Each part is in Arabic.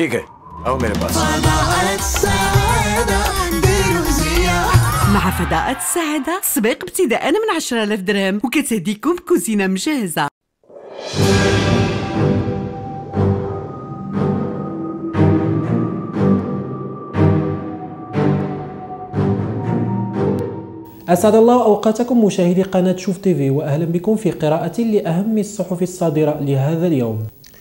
ठीक है, आओ मेरे पास। فضاءة السعادة بروزيا. مع فضاءة السعادة سباق ابتداء من 10,000 درهم وكتهديكم كوزينة مجهزة. أسعد الله أوقاتكم مشاهدي قناة شوف تيفي، وأهلا بكم في قراءة لأهم الصحف الصادرة لهذا اليوم.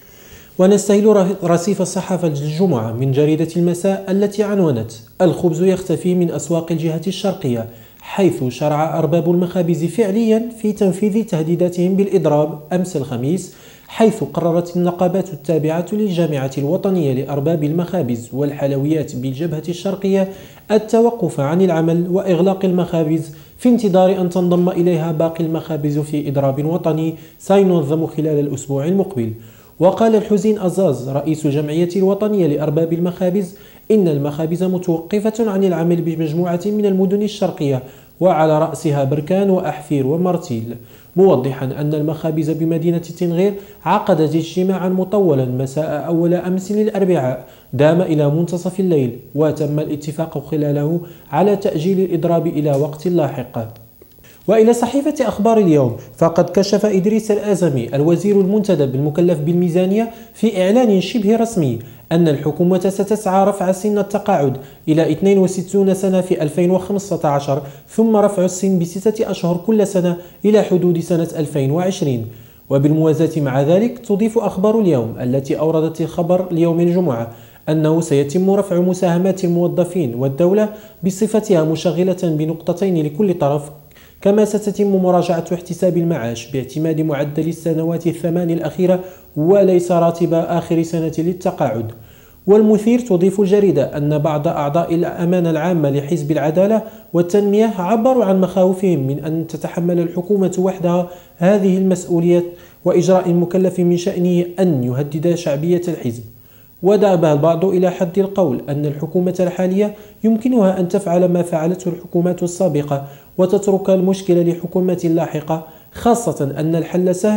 ونستهل رصيف الصحافة الجمعة من جريدة المساء التي عنونت: الخبز يختفي من أسواق الجهة الشرقية، حيث شرع أرباب المخابز فعليا في تنفيذ تهديداتهم بالإضراب أمس الخميس، حيث قررت النقابات التابعة للجامعة الوطنية لأرباب المخابز والحلويات بالجبهة الشرقية التوقف عن العمل وإغلاق المخابز في انتظار أن تنضم إليها باقي المخابز في إضراب وطني سينظم خلال الأسبوع المقبل. وقال الحسين أزاز رئيس الجمعية الوطنية لأرباب المخابز إن المخابز متوقفة عن العمل بمجموعة من المدن الشرقية وعلى رأسها بركان وأحفير ومرتيل، موضحا أن المخابز بمدينة تنغير عقدت اجتماعا مطولا مساء أول أمس للأربعاء دام إلى منتصف الليل، وتم الاتفاق خلاله على تأجيل الإضراب إلى وقت لاحق. وإلى صحيفة أخبار اليوم، فقد كشف إدريس الآزمي الوزير المنتدب المكلف بالميزانية في إعلان شبه رسمي أن الحكومة ستسعى رفع سن التقاعد إلى 62 سنة في 2015، ثم رفع السن ب6 أشهر كل سنة إلى حدود سنة 2020. وبالموازاة مع ذلك تضيف أخبار اليوم التي أوردت الخبر ليوم الجمعة أنه سيتم رفع مساهمات الموظفين والدولة بصفتها مشغلة بنقطتين لكل طرف، كما ستتم مراجعة احتساب المعاش باعتماد معدل السنوات الثمان الأخيرة وليس راتب آخر سنة للتقاعد. والمثير تضيف الجريدة أن بعض أعضاء الأمانة العامة لحزب العدالة والتنمية عبروا عن مخاوفهم من أن تتحمل الحكومة وحدها هذه المسؤولية وإجراء المكلف من شأنه أن يهدد شعبية الحزب. وذهب البعض إلى حد القول أن الحكومة الحالية يمكنها أن تفعل ما فعلته الحكومات السابقة وتترك المشكلة لحكومات لاحقة، خاصة أن الحل سهل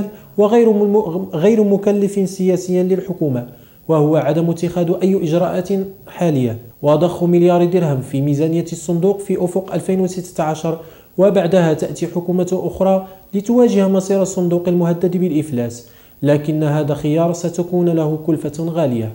وغير مكلف سياسيا للحكومة، وهو عدم اتخاذ أي إجراءات حالية وضخ مليار درهم في ميزانية الصندوق في أفق 2016، وبعدها تأتي حكومة أخرى لتواجه مصير الصندوق المهدد بالإفلاس، لكن هذا خيار ستكون له كلفة غالية.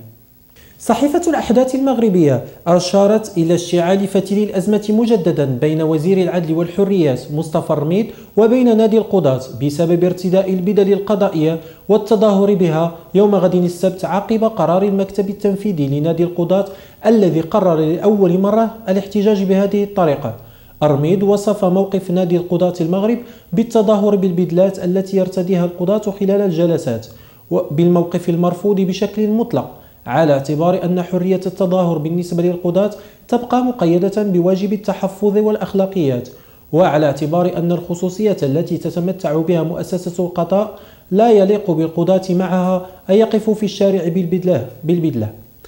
صحيفة الأحداث المغربية أشارت إلى اشتعال فتيل الأزمة مجددا بين وزير العدل والحريات مصطفى رميد وبين نادي القضاة بسبب ارتداء البدل القضائية والتظاهر بها يوم غد السبت عقب قرار المكتب التنفيذي لنادي القضاة الذي قرر لأول مرة الاحتجاج بهذه الطريقة. رميد وصف موقف نادي القضاة المغرب بالتظاهر بالبدلات التي يرتديها القضاة خلال الجلسات بالموقف المرفوض بشكل مطلق، على اعتبار أن حرية التظاهر بالنسبة للقضاة تبقى مقيدة بواجب التحفظ والأخلاقيات، وعلى اعتبار أن الخصوصية التي تتمتع بها مؤسسة القضاء لا يليق بالقضاة معها أن يقفوا في الشارع بالبدلة.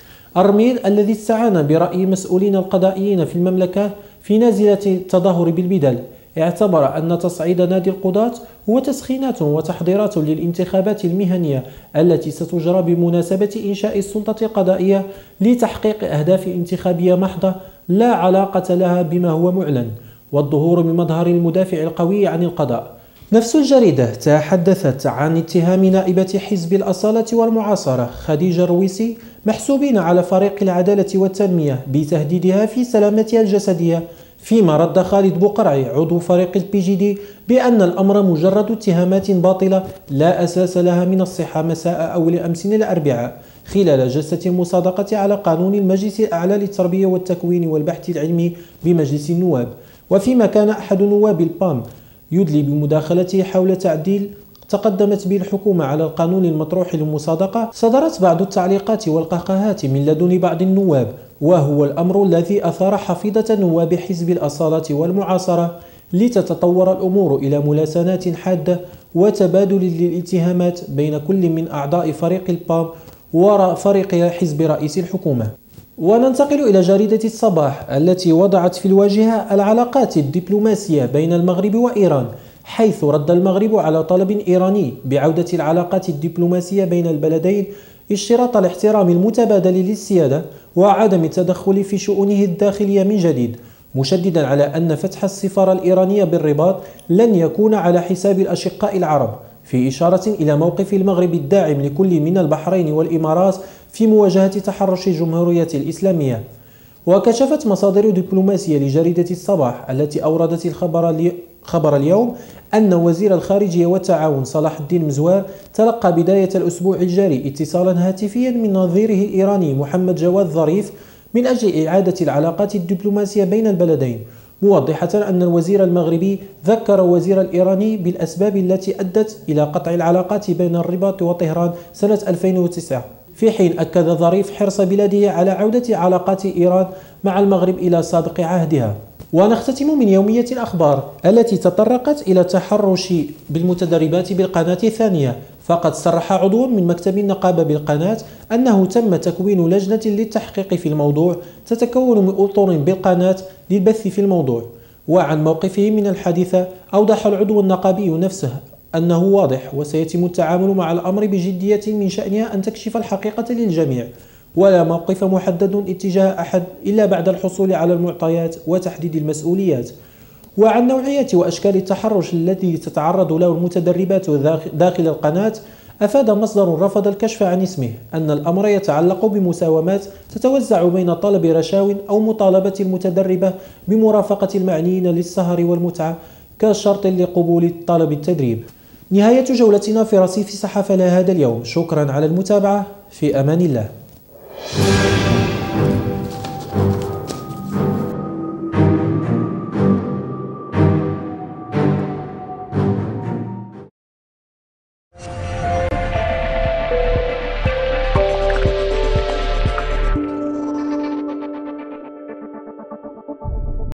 رميد الذي استعان برأي مسؤولين القضائيين في المملكة في نازلة التظاهر بالبدل اعتبر أن تصعيد نادي القضاة هو تسخينات وتحضيرات للانتخابات المهنية التي ستجرى بمناسبة إنشاء السلطة القضائية لتحقيق أهداف انتخابية محضة لا علاقة لها بما هو معلن، والظهور بمظهر المدافع القوي عن القضاء. نفس الجريدة تحدثت عن اتهام نائبة حزب الأصالة والمعاصرة خديجة الرويسي محسوبين على فريق العدالة والتنمية بتهديدها في سلامتها الجسدية، فيما رد خالد بقرعي عضو فريق البي جي دي بأن الأمر مجرد اتهامات باطلة لا أساس لها من الصحة مساء أول أمس الأربعاء خلال جلسة المصادقة على قانون المجلس الأعلى للتربية والتكوين والبحث العلمي بمجلس النواب. وفيما كان أحد نواب البام يدلي بمداخلته حول تعديل تقدمت به الحكومة على القانون المطروح للمصادقة، صدرت بعض التعليقات والقهقهات من لدن بعض النواب، وهو الأمر الذي أثار حفيظة نواب حزب الأصالة والمعاصرة لتتطور الأمور إلى ملاسنات حادة وتبادل للاتهامات بين كل من أعضاء فريق البام وفريق حزب رئيس الحكومة. وننتقل إلى جريدة الصباح التي وضعت في الواجهة العلاقات الدبلوماسية بين المغرب وإيران، حيث رد المغرب على طلب إيراني بعودة العلاقات الدبلوماسية بين البلدين اشتراط الاحترام المتبادل للسيادة وعدم التدخل في شؤونه الداخلية من جديد، مشددا على أن فتح السفارة الإيرانية بالرباط لن يكون على حساب الأشقاء العرب، في إشارة إلى موقف المغرب الداعم لكل من البحرين والإمارات في مواجهة تحرش الجمهورية الإسلامية. وكشفت مصادر دبلوماسية لجريدة الصباح التي أوردت خبر اليوم أن وزير الخارجية والتعاون صلاح الدين مزوار تلقى بداية الأسبوع الجاري اتصالا هاتفيا من نظيره الإيراني محمد جواد ظريف من أجل إعادة العلاقات الدبلوماسية بين البلدين، موضحة أن الوزير المغربي ذكر وزير الإيراني بالأسباب التي أدت إلى قطع العلاقات بين الرباط وطهران سنة 2009، في حين أكد ظريف حرص بلاده على عودة علاقات إيران مع المغرب إلى سابق عهدها. ونختتم من يومية الأخبار التي تطرقت إلى التحرش بالمتدربات بالقناة الثانية، فقد صرح عضو من مكتب النقابة بالقناة أنه تم تكوين لجنة للتحقيق في الموضوع تتكون من أطر بالقناة للبث في الموضوع. وعن موقفه من الحادثة أوضح العضو النقابي نفسه أنه واضح وسيتم التعامل مع الأمر بجدية من شأنها أن تكشف الحقيقة للجميع، ولا موقف محدد اتجاه أحد إلا بعد الحصول على المعطيات وتحديد المسؤوليات. وعن نوعية وأشكال التحرش الذي تتعرض له المتدربات داخل القناة، أفاد مصدر رفض الكشف عن اسمه أن الأمر يتعلق بمساومات تتوزع بين طلب رشاو أو مطالبة المتدربة بمرافقة المعنيين للسهر والمتعة كشرط لقبول طلب التدريب. نهاية جولتنا في رصيف الصحافة لهذا اليوم، شكرا على المتابعة، في أمان الله.